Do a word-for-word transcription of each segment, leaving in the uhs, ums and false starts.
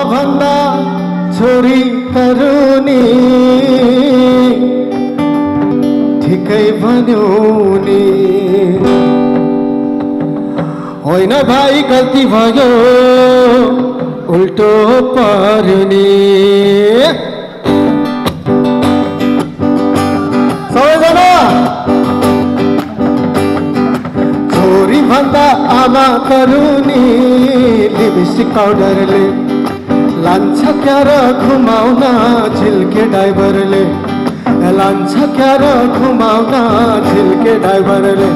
भन्दा छोरी तरुनी ठिकै भन्यो नि होइन भाइ गल्ती भयो उल्टो पर्यो नि सबैजना छोरी भन्दा आमा तरुनी लिपस्टिक पाउडरले लान्छ क्या र घुमाउन झिल्के ड्राइभरले लान्छ क्या र घुमाउन झिल्के ड्राइभरले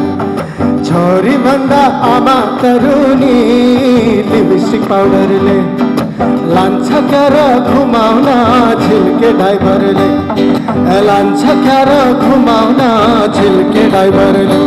छोरी भन्दा आमा तरुनी लिपस्टिक पाउडरले लान्छ क्या र घुमाउन झिल्के ड्राइभरले लान्छ क्या र घुमाउन झिल्के ड्राइभरले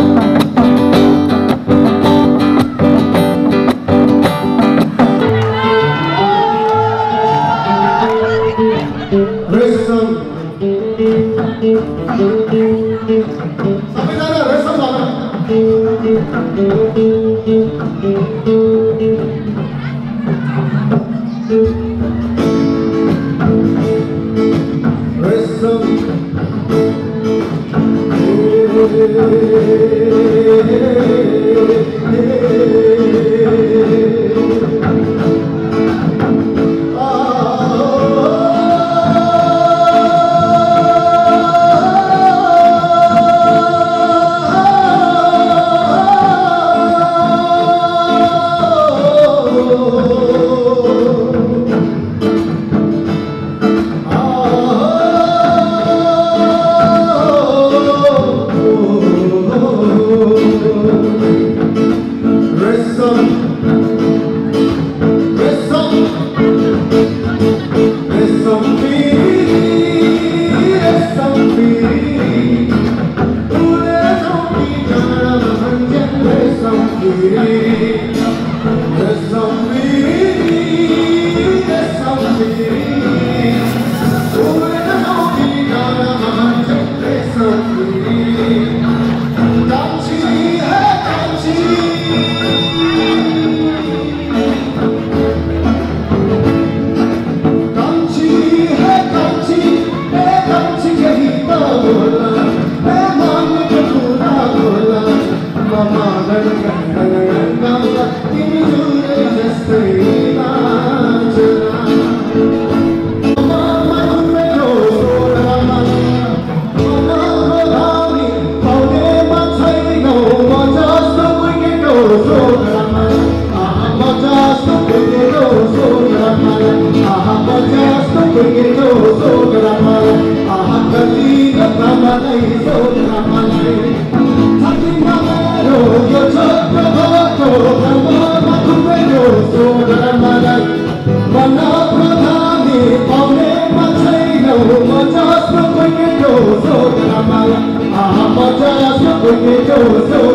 Just